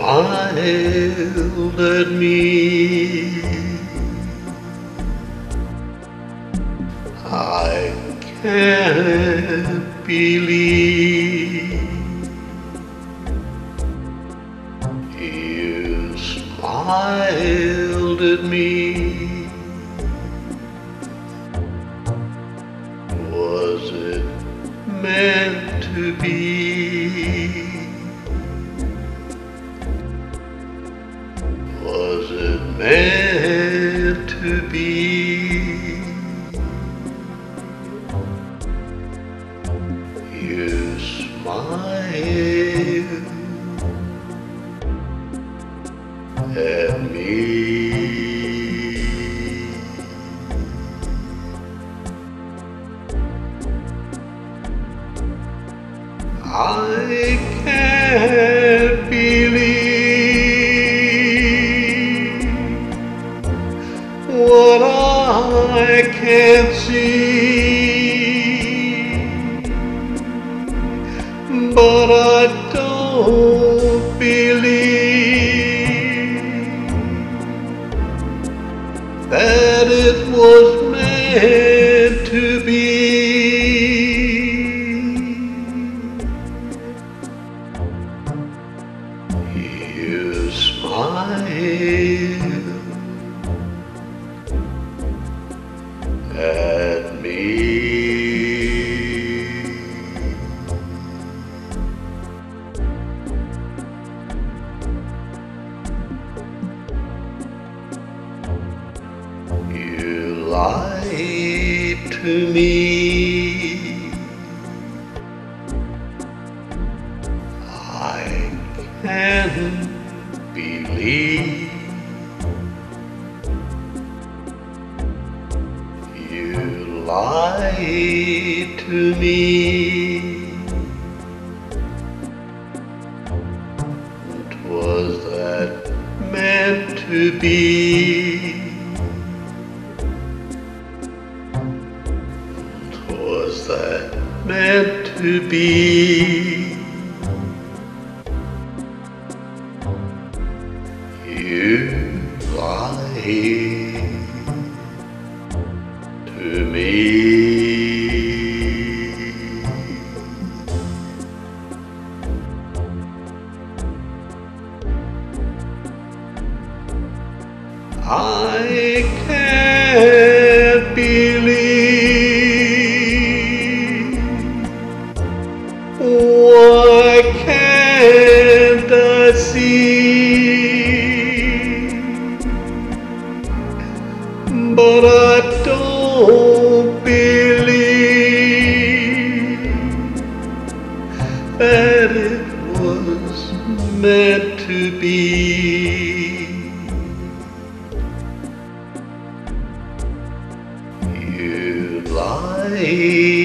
smiled at me. I can't believe you smiled at me. Was it meant to be? Was it meant to be? You smile at me. I can't believe what I can't see, but I don't believe that it was meant to be. You smile at me. You lied to me. I can't believe you lied to me. Was that meant to be? Was that meant to be? You lied to me. I can't believe. Why can't I see? But I don't believe that it was meant to be. You lied